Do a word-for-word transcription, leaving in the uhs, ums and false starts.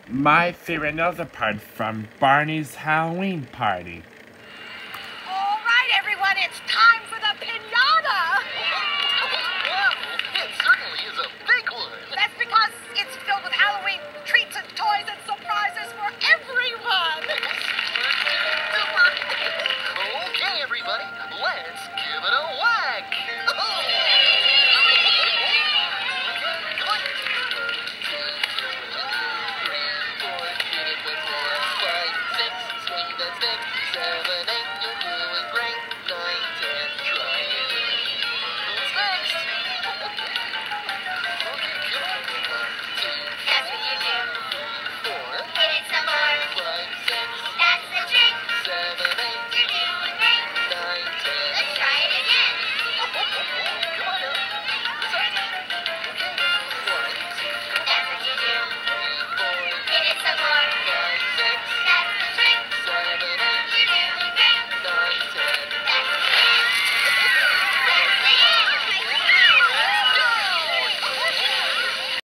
My favorite another part from Barney's Halloween party. All right, everyone, it's time for the piñata!